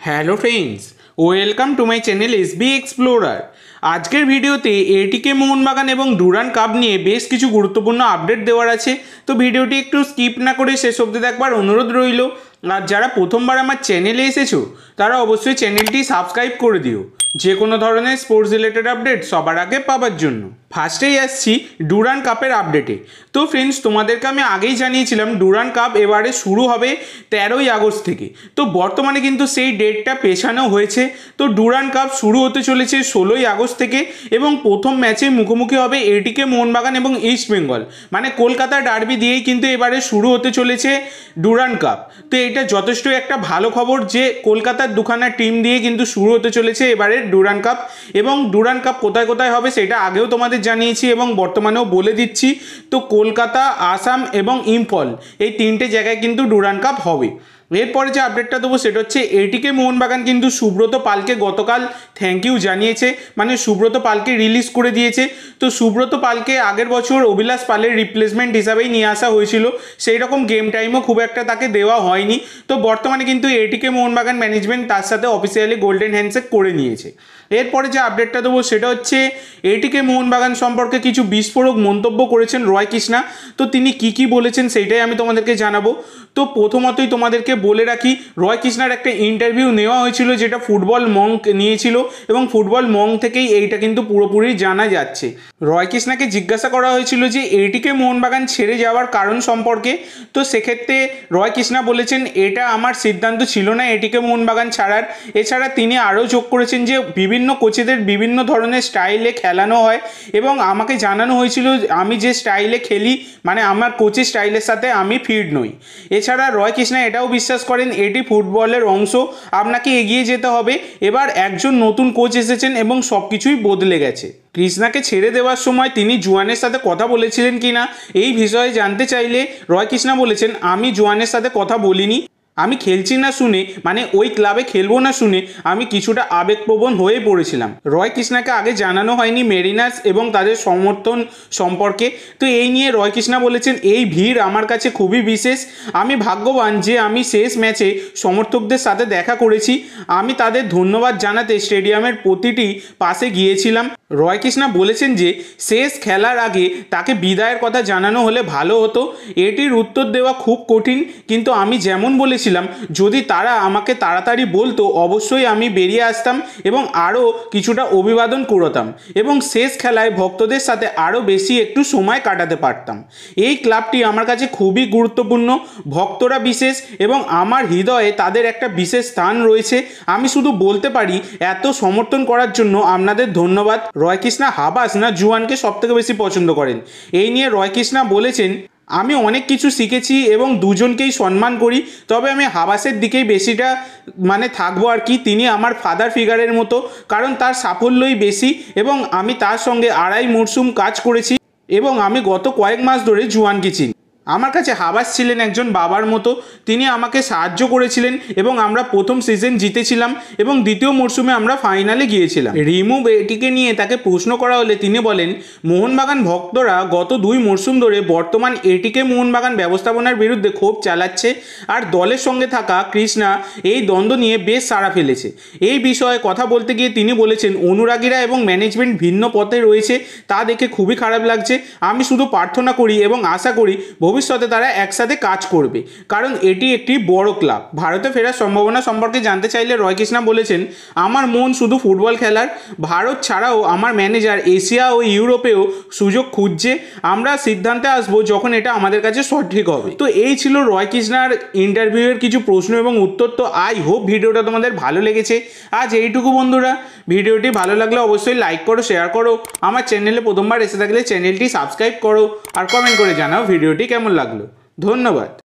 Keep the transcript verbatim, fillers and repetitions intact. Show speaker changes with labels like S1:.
S1: Hello friends, welcome to my channel S B Explorer. আজকের ভিডিওতে এটিকে মোহনবাগান এবং ডুরান্ড কাপ নিয়ে বেশ কিছু গুরুত্বপূর্ণ আপডেট দেওয়ার আছে, তো ভিডিওটি একটু স্কিপ না করে শেষ অবধি দেখবার অনুরোধ রইল। আর যারা প্রথমবার আমার চ্যানেলে এসেছো তারা অবশ্যই চ্যানেলটি সাবস্ক্রাইব করে দিও যে কোনো ধরনের স্পোর্টস রিলেটেড আপডেট সবার আগে পাওয়ার জন্য। ফার্স্টেই আসছি ডুরান্ড কাপের আপডেটে। তো ফ্রেন্ডস, তোমাদেরকে আমি আগেই জানিয়েছিলাম ডুরান্ড কাপ এবারে শুরু হবে তেরোই আগস্ট থেকে। তো বর্তমানে কিন্তু সেই ডেটটা পেছানো হয়েছে। তো ডুরান্ড কাপ শুরু হতে চলেছে ষোলোই আগস্ট থেকে এবং প্রথম ম্যাচে মুখোমুখি হবে এটিকে মোহনবাগান এবং ইস্ট বেঙ্গল, মানে কলকাতা ডার্বি দিয়েই কিন্তু এবারে শুরু হতে চলেছে ডুরান্ড কাপ। তো এটা যথেষ্ট একটা ভালো খবর যে কলকাতার দুখানা টিম দিয়ে কিন্তু শুরু হতে চলেছে এবারে ডুরান্ড কাপ। এবং ডুরান্ড কাপ কোথায় কোথায় হবে সেটা আগেও তোমাদের জানিয়েছি এবং বর্তমানেও বলে দিচ্ছি। তো কলকাতা, আসাম এবং ইম্ফল এই তিনটে জায়গায় কিন্তু ডুরান্ড কাপ হবে। এরপরে যে আপডেটটা দেবো সেটা হচ্ছে এটিকে মোহনবাগান কিন্তু সুব্রত পালকে গতকাল থ্যাংক ইউ জানিয়েছে, মানে সুব্রত পালকে রিলিজ করে দিয়েছে। তো সুব্রত পালকে আগের বছর অভিলাষ পালের রিপ্লেসমেন্ট হিসাবেই নিয়ে আসা হয়েছিল, সেই রকম গেম টাইমও খুব একটা তাকে দেওয়া হয়নি। তো বর্তমানে কিন্তু এটিকে মোহনবাগান ম্যানেজমেন্ট তার সাথে অফিসিয়ালি গোল্ডেন হ্যান্ডশেক করে নিয়েছে। এরপরে যে আপডেটটা দেবো সেটা হচ্ছে এটিকে মোহনবাগান সম্পর্কে কিছু বিস্ফোরক মন্তব্য করেছেন রয় কৃষ্ণা। তো তিনি কি কি বলেছেন সেইটাই আমি তোমাদেরকে জানাবো। তো প্রথমতই তোমাদেরকে বলে রাখি, রয় কৃষ্ণার একটা ইন্টারভিউ নেওয়া হয়েছিল যেটা ফুটবল মঙ্ক নিয়েছিল এবং ফুটবল মঙ্ক থেকেই এইটা কিন্তু পুরোপুরি জানা যাচ্ছে। রয় কৃষ্ণাকে জিজ্ঞাসা করা হয়েছিল যে এটিকে মোহনবাগান ছেড়ে যাওয়ার কারণ সম্পর্কে। তো সেক্ষেত্রে রয় কৃষ্ণা বলেছেন এটা আমার সিদ্ধান্ত ছিল না এটিকে মোহনবাগান ছাড়ার। এছাড়া তিনি আরও যোগ করেছেন যে বিভিন্ন কোচেদের বিভিন্ন ধরনের স্টাইলে খেলানো হয় এবং আমাকে জানানো হয়েছিল আমি যে স্টাইলে খেলি, মানে আমার কোচের স্টাইলের সাথে আমি ফিট নই। এছাড়া রয় কৃষ্ণা এটাও বিশ্বাস করেন এটি ফুটবলের অংশ, আপনাকে এগিয়ে যেতে হবে। এবার একজন নতুন কোচ এসেছেন এবং সব কিছুই বদলে গেছে। কৃষ্ণাকে ছেড়ে দেওয়ার সময় তিনি জোয়ানের সাথে কথা বলেছিলেন কি না এই বিষয়ে জানতে চাইলে রয় কৃষ্ণা বলেছেন আমি জোয়ানের সাথে কথা বলিনি, আমি খেলছি না শুনে, মানে ওই ক্লাবে খেলবো না শুনে আমি কিছুটা আবেগপ্রবণ হয়ে পড়েছিলাম। রয় কৃষ্ণাকে আগে জানানো হয়নি মেরিনার্স এবং তাদের সমর্থন সম্পর্কে। তো এই নিয়ে রয় কৃষ্ণা বলেছেন এই ভিড় আমার কাছে খুবই বিশেষ, আমি ভাগ্যবান যে আমি শেষ ম্যাচে সমর্থকদের সাথে দেখা করেছি, আমি তাদের ধন্যবাদ জানাতে স্টেডিয়ামের প্রতিটি পাশে গিয়েছিলাম। রয় কৃষ্ণা বলেছেন যে শেষ খেলার আগে তাকে বিদায়ের কথা জানানো হলে ভালো হতো, এটির উত্তর দেওয়া খুব কঠিন, কিন্তু আমি যেমন বলেছিলাম যদি তারা আমাকে তাড়াতাড়ি বলতো অবশ্যই আমি বেরিয়ে আসতাম এবং আরও কিছুটা অভিবাদন করতাম এবং শেষ খেলায় ভক্তদের সাথে আরও বেশি একটু সময় কাটাতে পারতাম। এই ক্লাবটি আমার কাছে খুবই গুরুত্বপূর্ণ, ভক্তরা বিশেষ এবং আমার হৃদয়ে তাদের একটা বিশেষ স্থান রয়েছে। আমি শুধু বলতে পারি এত সমর্থন করার জন্য আপনাদের ধন্যবাদ। রয় কৃষ্ণা হাবাস না জুয়ানকে সব থেকে বেশি পছন্দ করেন এই নিয়ে রয় কৃষ্ণা বলেছেন আমি অনেক কিছু শিখেছি এবং দুজনকেই সম্মান করি, তবে আমি হাবাসের দিকেই বেশিটা মানে থাকবো আর কি। তিনি আমার ফাদার ফিগারের মতো, কারণ তার সাফল্যই বেশি এবং আমি তার সঙ্গে আড়াই মরশুম কাজ করেছি এবং আমি গত কয়েক মাস ধরে জুয়ানকে চিনি। আমার কাছে হাবাস ছিলেন একজন বাবার মতো, তিনি আমাকে সাহায্য করেছিলেন এবং আমরা প্রথম সিজন জিতেছিলাম এবং দ্বিতীয় মরশুমে আমরা ফাইনালে গিয়েছিলাম। রিমু এটিকে নিয়ে তাকে প্রশ্ন করা হলে তিনি বলেন মোহনবাগান ভক্তরা গত দুই মরশুম ধরে বর্তমান এটিকে মোহনবাগান ব্যবস্থাপনার বিরুদ্ধে ক্ষোভ চালাচ্ছে আর দলের সঙ্গে থাকা কৃষ্ণা এই দ্বন্দ্ব নিয়ে বেশ সাড়া ফেলেছে। এই বিষয়ে কথা বলতে গিয়ে তিনি বলেছেন অনুরাগীরা এবং ম্যানেজমেন্ট ভিন্ন পথে রয়েছে, তা দেখে খুবই খারাপ লাগছে। আমি শুধু প্রার্থনা করি এবং আশা করি ভবিষ্যতে তারা একসাথে কাজ করবে, কারণ এটি একটি বড় ক্লাব। ভারতে ফেরার সম্ভাবনা সম্পর্কে জানতে চাইলে রয় কৃষ্ণা বলেছেন আমার মন শুধু ফুটবল খেলার, ভারত ছাড়াও আমার ম্যানেজার এশিয়া ও ইউরোপেও সুযোগ খুঁজছে, আমরা সিদ্ধান্তে আসবো যখন এটা আমাদের কাছে সঠিক হবে। তো এই ছিল রয় কৃষ্ণার ইন্টারভিউয়ের কিছু প্রশ্ন এবং উত্তর। তো আই হোপ ভিডিওটা তোমাদের ভালো লেগেছে। আজ এইটুকু বন্ধুরা, ভিডিওটি ভালো লাগলে অবশ্যই লাইক করো, শেয়ার করো, আমার চ্যানেলে প্রথমবার এসে থাকলে চ্যানেলটি সাবস্ক্রাইব করো আর কমেন্ট করে জানাও ভিডিওটি কেমন লাগলো। ধন্যবাদ।